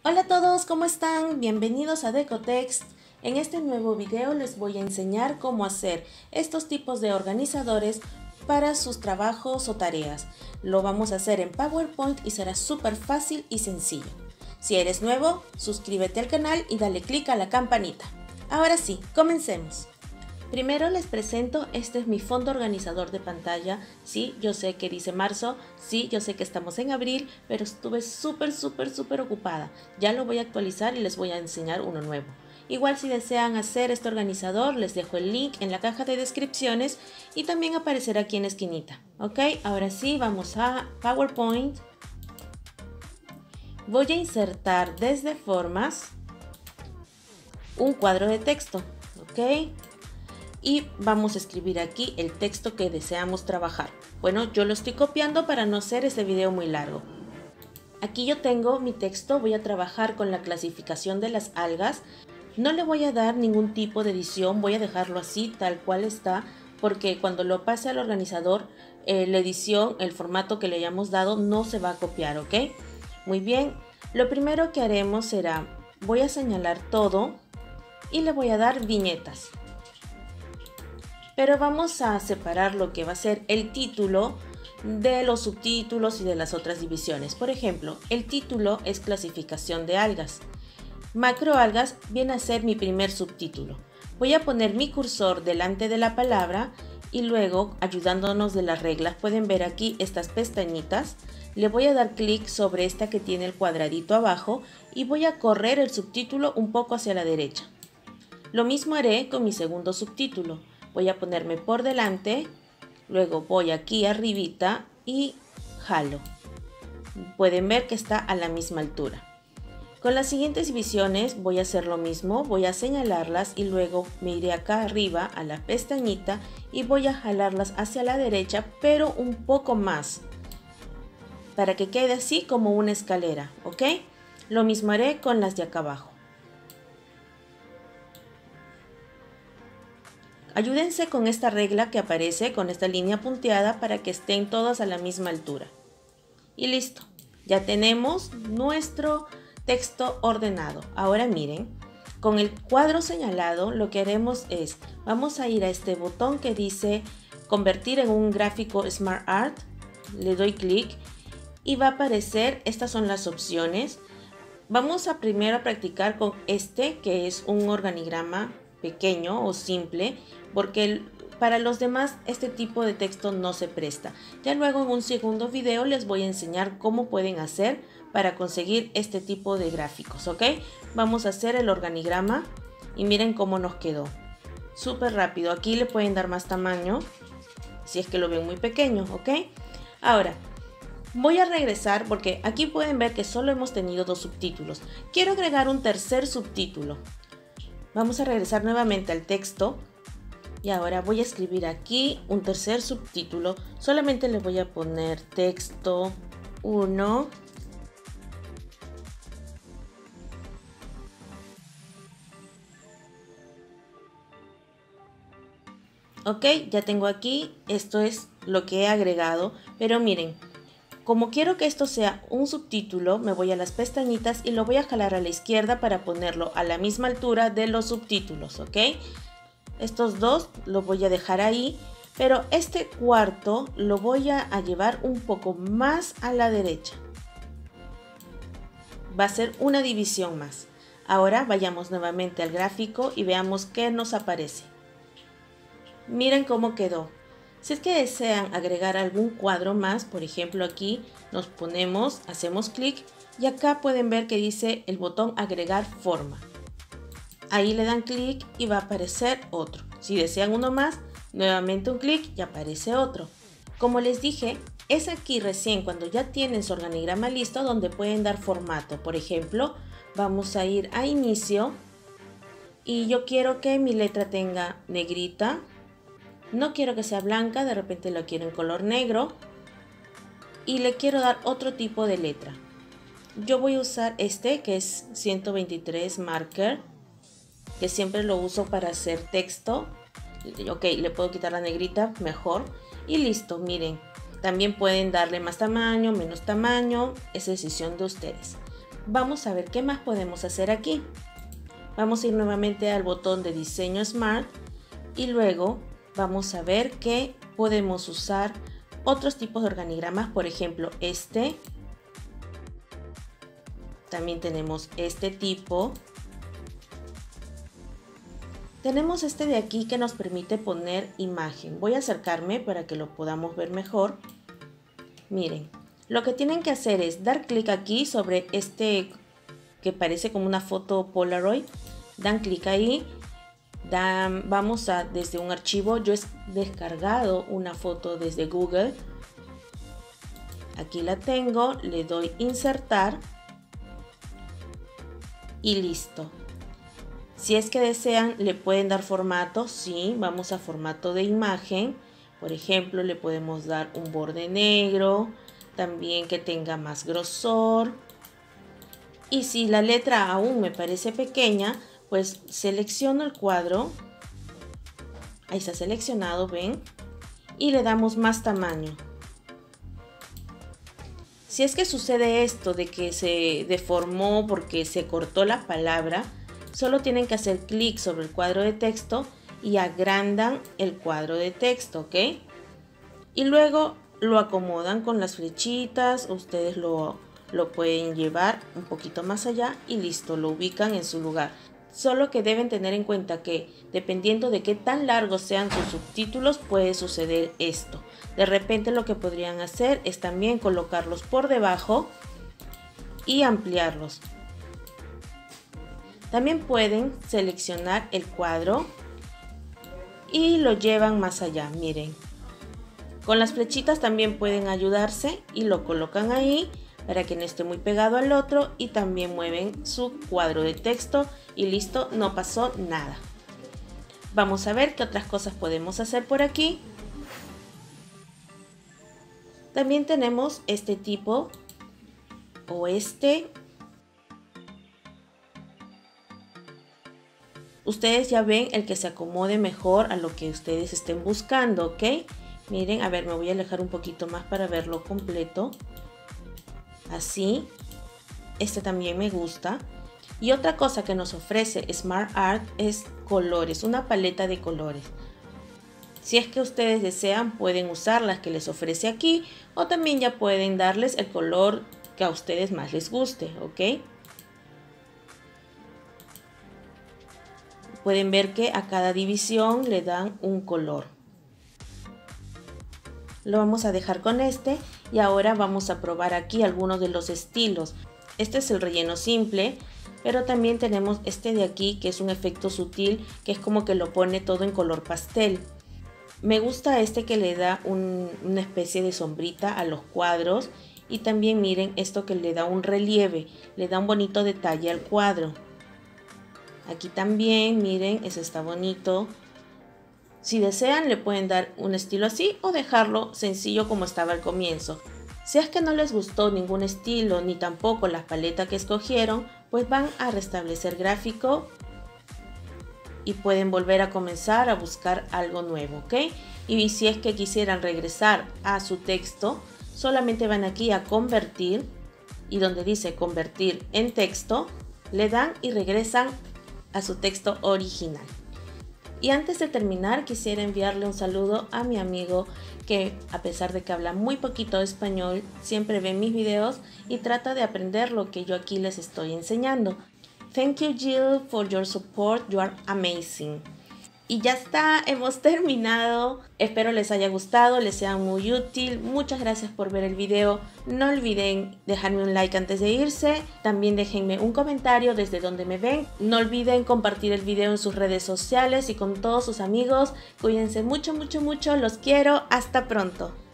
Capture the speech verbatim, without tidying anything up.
Hola a todos, ¿cómo están? Bienvenidos a Decotext. En este nuevo video les voy a enseñar cómo hacer estos tipos de organizadores para sus trabajos o tareas. Lo vamos a hacer en PowerPoint y será súper fácil y sencillo. Si eres nuevo, suscríbete al canal y dale click a la campanita. Ahora sí, comencemos. Primero les presento, este es mi fondo organizador de pantalla. Sí, yo sé que dice marzo, sí, yo sé que estamos en abril, pero estuve súper, súper, súper ocupada. Ya lo voy a actualizar y les voy a enseñar uno nuevo. Igual si desean hacer este organizador, les dejo el link en la caja de descripciones y también aparecerá aquí en la esquinita. Ok, ahora sí, vamos a PowerPoint. Voy a insertar desde formas un cuadro de texto. Ok. Y vamos a escribir aquí el texto que deseamos trabajar. Bueno, yo lo estoy copiando para no hacer este video muy largo. Aquí yo tengo mi texto, voy a trabajar con la clasificación de las algas. No le voy a dar ningún tipo de edición, voy a dejarlo así, tal cual está, porque cuando lo pase al organizador, eh, la edición, el formato que le hayamos dado no se va a copiar, ¿ok? Muy bien, lo primero que haremos será, voy a señalar todo y le voy a dar viñetas. Pero vamos a separar lo que va a ser el título de los subtítulos y de las otras divisiones. Por ejemplo, el título es clasificación de algas. Macroalgas viene a ser mi primer subtítulo. Voy a poner mi cursor delante de la palabra y luego, ayudándonos de las reglas, pueden ver aquí estas pestañitas. Le voy a dar clic sobre esta que tiene el cuadradito abajo y voy a correr el subtítulo un poco hacia la derecha. Lo mismo haré con mi segundo subtítulo. Voy a ponerme por delante, luego voy aquí arribita y jalo. Pueden ver que está a la misma altura. Con las siguientes divisiones voy a hacer lo mismo, voy a señalarlas y luego me iré acá arriba a la pestañita y voy a jalarlas hacia la derecha, pero un poco más, para que quede así como una escalera, ¿ok? Lo mismo haré con las de acá abajo. Ayúdense con esta regla que aparece, con esta línea punteada, para que estén todas a la misma altura. Y listo, ya tenemos nuestro texto ordenado. Ahora miren, con el cuadro señalado lo que haremos es, vamos a ir a este botón que dice convertir en un gráfico Smart Art. Le doy clic y va a aparecer, estas son las opciones. Vamos a primero a practicar con este, que es un organigrama pequeño o simple, porque el, para los demás este tipo de texto no se presta. Ya luego en un segundo video les voy a enseñar cómo pueden hacer para conseguir este tipo de gráficos, ¿ok? Vamos a hacer el organigrama y miren cómo nos quedó. Súper rápido. Aquí le pueden dar más tamaño si es que lo ven muy pequeño, ¿ok? Ahora voy a regresar porque aquí pueden ver que solo hemos tenido dos subtítulos. Quiero agregar un tercer subtítulo. Vamos a regresar nuevamente al texto y ahora voy a escribir aquí un tercer subtítulo. Solamente le voy a poner texto uno. Ok, ya tengo aquí, esto es lo que he agregado, pero miren, como quiero que esto sea un subtítulo, me voy a las pestañitas y lo voy a jalar a la izquierda para ponerlo a la misma altura de los subtítulos, ¿ok? Estos dos los voy a dejar ahí, pero este cuarto lo voy a, a llevar un poco más a la derecha. Va a ser una división más. Ahora vayamos nuevamente al gráfico y veamos qué nos aparece. Miren cómo quedó. Si es que desean agregar algún cuadro más, por ejemplo aquí nos ponemos, hacemos clic y acá pueden ver que dice el botón agregar forma. Ahí le dan clic y va a aparecer otro. Si desean uno más, nuevamente un clic y aparece otro. Como les dije, es aquí recién cuando ya tienen su organigrama listo donde pueden dar formato. Por ejemplo, vamos a ir a inicio y yo quiero que mi letra tenga negrita. No quiero que sea blanca, de repente lo quiero en color negro y le quiero dar otro tipo de letra. Yo voy a usar este que es ciento veintitrés marker, que siempre lo uso para hacer texto. Ok, le puedo quitar la negrita mejor y listo. Miren, también pueden darle más tamaño, menos tamaño, es decisión de ustedes. vamos a ver qué más podemos hacer aquí. Vamos a ir nuevamente al botón de diseño Smart y luego vamos a ver que podemos usar otros tipos de organigramas, por ejemplo este. También tenemos este tipo. Tenemos este de aquí que nos permite poner imagen. Voy a acercarme para que lo podamos ver mejor. Miren, lo que tienen que hacer es dar clic aquí sobre este que parece como una foto Polaroid. Dan clic ahí. Dan, vamos a desde un archivo. Yo he descargado una foto desde Google. Aquí la tengo. Le doy insertar. Y listo. Si es que desean, le pueden dar formato. Sí, vamos a formato de imagen. Por ejemplo, le podemos dar un borde negro. También que tenga más grosor. Y si la letra aún me parece pequeña, pues selecciono el cuadro. Ahí está seleccionado, ven. Y le damos más tamaño. Si es que sucede esto de que se deformó porque se cortó la palabra, solo tienen que hacer clic sobre el cuadro de texto y agrandan el cuadro de texto, ¿ok? Y luego lo acomodan con las flechitas, ustedes lo, lo pueden llevar un poquito más allá y listo, lo ubican en su lugar. Solo que deben tener en cuenta que dependiendo de qué tan largos sean sus subtítulos puede suceder esto. De repente lo que podrían hacer es también colocarlos por debajo y ampliarlos. También pueden seleccionar el cuadro y lo llevan más allá, miren. Con las flechitas también pueden ayudarse y lo colocan ahí para que no esté muy pegado al otro y también mueven su cuadro de texto y listo, no pasó nada. Vamos a ver qué otras cosas podemos hacer por aquí. También tenemos este tipo o este. Ustedes ya ven el que se acomode mejor a lo que ustedes estén buscando, ¿ok? Miren, a ver, me voy a alejar un poquito más para verlo completo. Así. Este también me gusta. Y otra cosa que nos ofrece Smart Art es colores, una paleta de colores. Si es que ustedes desean, pueden usar las que les ofrece aquí o también ya pueden darles el color que a ustedes más les guste, ¿ok? Pueden ver que a cada división le dan un color. Lo vamos a dejar con este y ahora vamos a probar aquí algunos de los estilos. Este es el relleno simple, pero también tenemos este de aquí que es un efecto sutil, que es como que lo pone todo en color pastel. Me gusta este que le da un, una especie de sombrita a los cuadros y también miren esto que le da un relieve, le da un bonito detalle al cuadro. Aquí también, miren, ese está bonito. Si desean, le pueden dar un estilo así o dejarlo sencillo como estaba al comienzo. Si es que no les gustó ningún estilo ni tampoco la paleta que escogieron, pues van a restablecer gráfico y pueden volver a comenzar a buscar algo nuevo, ¿ok? Y si es que quisieran regresar a su texto, solamente van aquí a convertir y donde dice convertir en texto, le dan y regresan a su texto original. Y antes de terminar, quisiera enviarle un saludo a mi amigo que, a pesar de que habla muy poquito español, siempre ve mis videos y trata de aprender lo que yo aquí les estoy enseñando. Thank you, Jill, for your support. You are amazing. Y ya está, hemos terminado. Espero les haya gustado, les sea muy útil. Muchas gracias por ver el video. No olviden dejarme un like antes de irse. También déjenme un comentario desde donde me ven. No olviden compartir el video en sus redes sociales y con todos sus amigos. Cuídense mucho, mucho, mucho. Los quiero. Hasta pronto.